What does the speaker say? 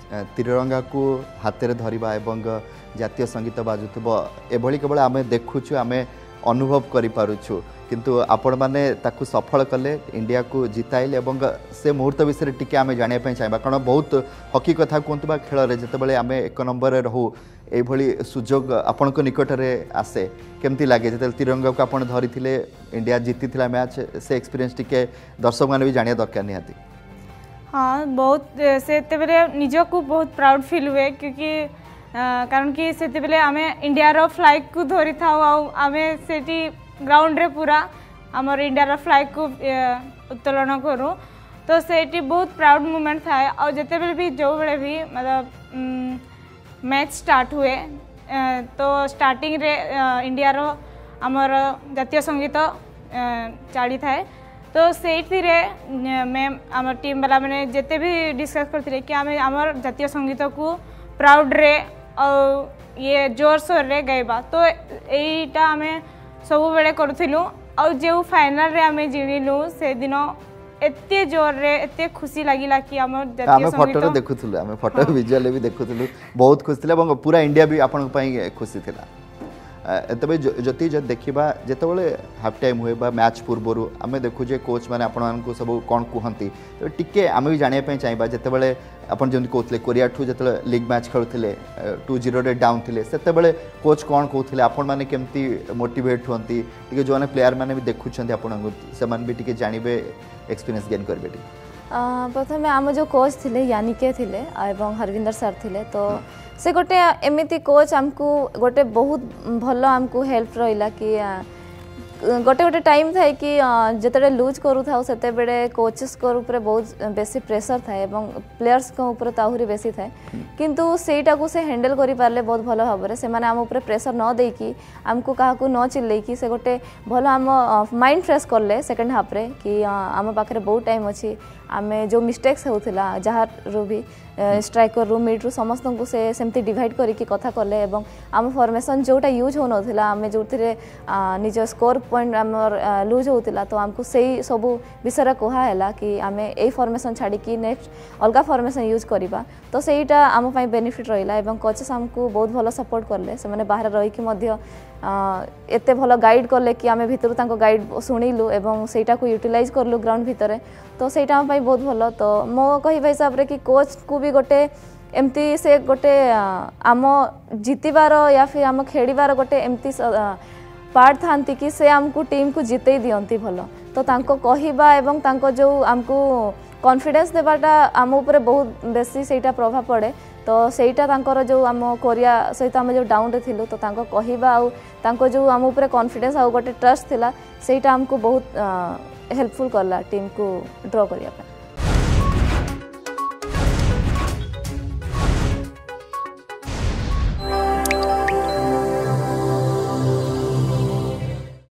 तिरंगा को हाथ में धरवा एवं जातीय संगीत बाजुब एभली केवल आम देखुचु आम अनुभव करूँ किंतु आपण मैंने ताकू सफल कले इंडिया को जिताइले एवं से मुहूर्त विषय टी आम जानापी चाहिए कारण बहुत हकी कथा कहतु बा खेल जितेबाला आम एक नंबर रहू ये सुजोग आपण निकट में आसे केमती लगे जो तिरंगा को आप धरी इंडिया जीती मैच से एक्सपीरियंस टी दर्शक मैंने भी जाना दरकार निहाती। हाँ बहुत से निजक बहुत प्राउड फील हुए क्योंकि कारण कि से आम इंडिया रो फ्लैग को धरी था आम से ग्राउंड रे पूरा आमर इंडिया रो फ्लैग को उत्तोलन करूँ तो से बहुत प्राउड मोमेंट था और जिते बेले भी जो बेले भी मतलब मैच स्टार्ट हुए तो स्टार्टिंग रे इंडिया रो आमर जातीय संगीत चली थाए तो से मैम आम टीम वाला मैंने जिते भी डिस्कस करते कि आम आमर जातीय संगीत को प्राउड रे और ये जोर सोर रे गाइबा तो यहीटा आम सब बेले करूँ और जो फाइनल रे आम जिणिलु से दिन एते जोर रे एते खुशी लगिला कि आम जातीय संगीत फोटो देखुथुलु आम फोटो विजुअल भी देखुथुलु बहुत खुशी थिला और पूरा इंडिया भी आपन पई खुशी थिला तबे जति जब देखा जिते हाफ टाइम हुए मैच पूर्वर आम देखुचे कोच मैंने आपको सब कौन कहती तो टी आम भी जानापी चाहिए जिते आप जमी कहते कोरिया ठू जो लीग मैच खेलुले 2-0 डाउन थे से कोच कौन कहते आपण मैंने केमती मोटिवेट होती जो मैंने प्लेयर मैंने भी देखुं आपको से भी टी जानवे एक्सपीरियंस गेन करेंगे। प्रथम आम जो कोच थे यानिके थे हरविंदर सर थे तो से गोटे एमती कोच आमको गोटे बहुत भल आमको हेल्प रहा कि गोटे गोटे टाइम था कि जिते लुज करू था सेते बेले कोचेस ऊपर बहुत बेसी प्रेशर था प्लेयर्स ऊपर तो आहरी बेसी था किंतु सेटा को से हैंडल करि पारले बहुत भल भाव से माने आम ऊपर प्रेशर न देकी आमको काहाकू न चिल्लेकी से गोटे भल आम माइंड फ्रेश करले सेकंड हाफ रे कि आम पाखे बहुत टाइम अच्छी आम जो मिस्टेक्स होता जहाँ भी स्ट्राइकर रू मिड रू समस्त को से सेमती डिवाइड करके कथा कले एवं आम फॉर्मेशन जोटा यूज हो नाला आम जो निज स्कोर पॉइंट आम लूज होता तो आमको से सब विषय कहला कि आम यही फॉर्मेशन छाड़ी नेक्स्ट अलग फॉर्मेशन यूज करवा तो सहीटा आम बेनिफिट रहा कोचेस आमको बहुत भल सपोर्ट कले से मैंने बाहर रही एते भल गाइड कले कि आम भितर गाइड शुणिलु एवं सेटा को यूटिलाइज करलु ग्राउंड भितर तो सेटा आम बहुत भल तो मो कहवा हिसाब रे कि कोच को भी गोटे एमती से गोटे आम जितबार या फिर आम खेड़ार गोटे एमती पार्ट था कि से आमको टीम को जिते दियंती भल तो तांको कहवा एवं तांको जो आमको कॉन्फिडेंस देवाटा आम उपर बहुत बेसी सेटा प्रभाव पड़े तो सेटा तांकर जो आम कोरिया सहित आम जो डाउन रे थिलु तो तांको कहवा आउ तांको जो आम उपर कॉन्फिडेंस आउ गोटे ट्रस्ट थिला सेटा आमको बहुत हेल्पफुल करला टीम को ड्रॉ करिया।